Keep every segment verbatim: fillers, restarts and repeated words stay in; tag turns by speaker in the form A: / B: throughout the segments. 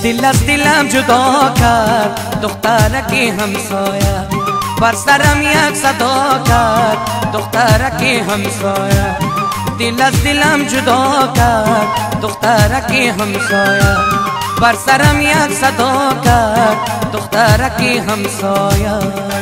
A: دل از دلم جدا کرد دخترکی همسایه، بر سرم یک صدا کرد دخترکی همسایه. دل از دلم جدا کرد دخترکی همسایه، بر سرم یک صدا کرد دخترکی همسایه.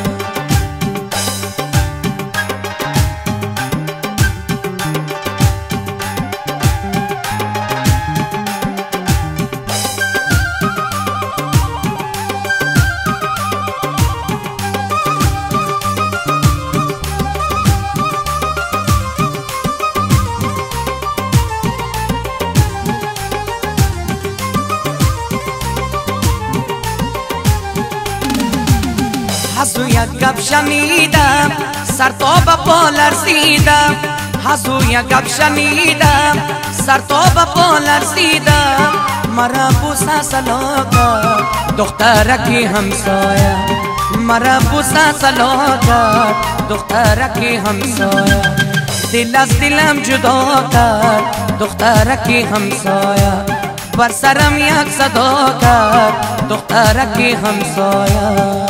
A: حسو یک گپ شنیدم سر تا به پا لرزیدم، حسو یک گپ شنیدم سر تا به پا لرزیدم. مرا بوسه سلا کرد دخترکی همسایه، مرا بوسه سلا کرد دخترکی همسایه. دل از دلم جدا کرد دخترکی همسایه، بر سرم یک صدا کرد دخترکی همسایه.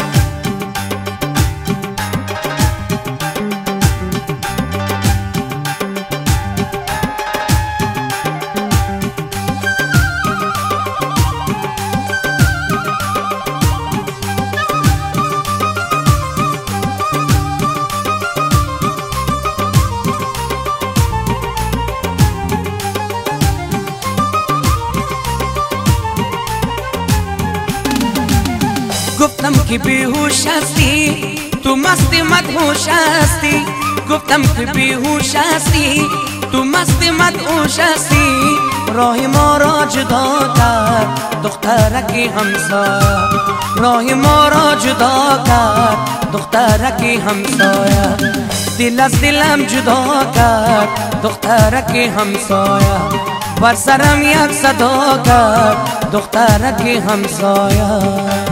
A: گفتم که بیهوش هستی تو مستی مدهوش هستی، گفتم که بیهوش هستی تو مستی مدهوش هستی. راه ما را جدا کرد دخترکی همسایه، راه ما را جدا کرد دخترکی همسایه. دل از دلم جدا کرد دخترکی همسایه، بر سرم یک صدا کرد دخترکی همسایه.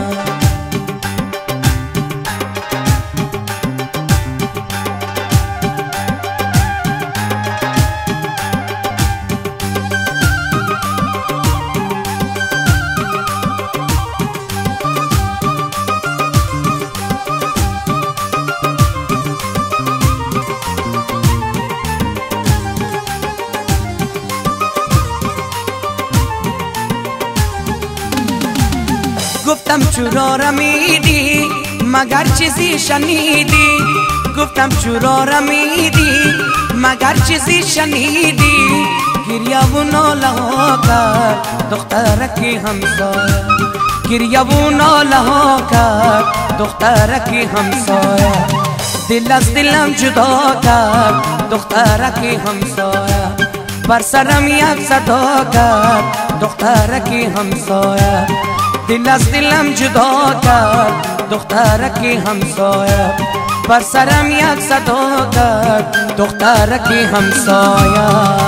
A: گفتم چرا رمیدی مگر چیزی شنیدی، گفتم چرا رمیدی مگر چیزی شنیدی. گریه و ناله ها کرد دخترکی همسایه، گریه و ناله ها کرد دخترکی همسایه. دل از دلم جدا کرد دخترکی همسایه، بر سرم یک صدا کرد دخترکی همسایه. دل از دلم جدا کرد دخترکی همسایه، بر سرم یک صدا کرد دخترکی همسایه.